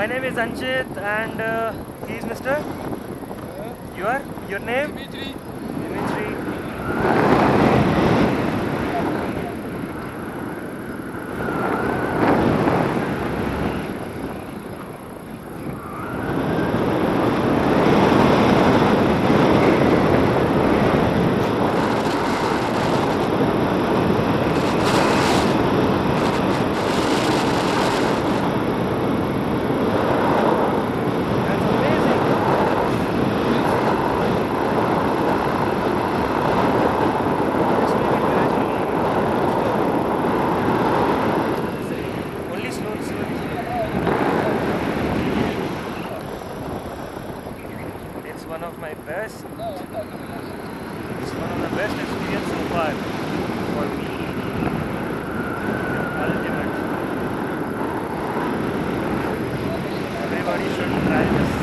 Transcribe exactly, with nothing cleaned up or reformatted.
My name is Anchit and uh, he is Mister You are? Your name? Dimitri. Dimitri. One of my best, it's one of the best experience so far for me. Ultimate. Everybody should try this.